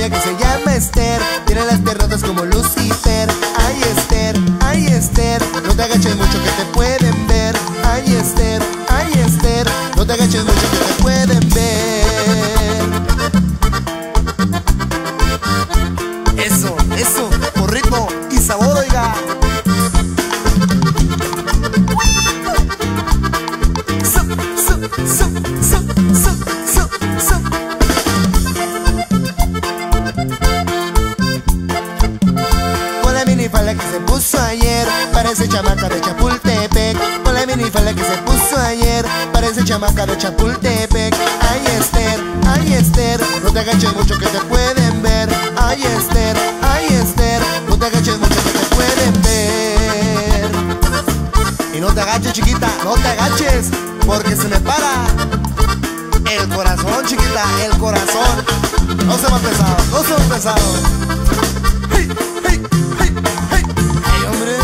novia que se llama Esther, tiene las piernotas como Lucifer. Ay Esther, no te agaches mucho que te pueden ver. Ay Esther, no te agaches mucho que te pueden ver. Eso, con ritmo y sabor, oiga. Con la minifalda que se puso ayer, parece chamaca de Chapultepec. Con la minifalda que se puso ayer, parece chamaca de Chapultepec. Ay Esther, no te agaches mucho que te pueden ver. Ay Esther, no te agaches mucho que te pueden ver. Y no te agaches, chiquita, no te agaches, porque se me para el corazón, chiquita, el corazón. No se me ha pesado, no se me ha pesado. Hey, hey, hey, hey, hey, hombre.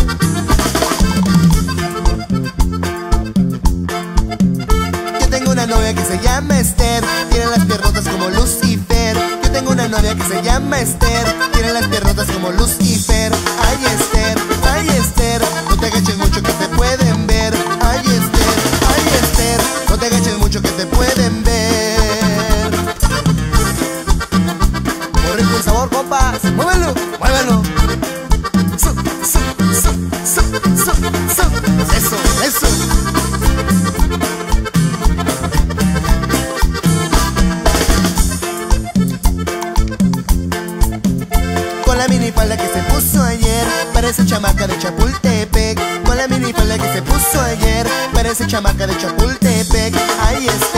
Yo tengo una novia que se llama Esther, tiene las piernotas como Lucifer. Yo tengo una novia que se llama Esther, tiene las piernotas como Lucifer. Ay Esther, no te agaches mucho que te pueden ver. Ay Esther, no te agaches mucho que te pueden ver. Con ritmo y sabor, compas, muévelo. Eso. Con la minifalda que se puso ayer, parece chamaca de Chapultepec. Con la minifalda que se puso ayer, parece chamaca de Chapultepec. Ay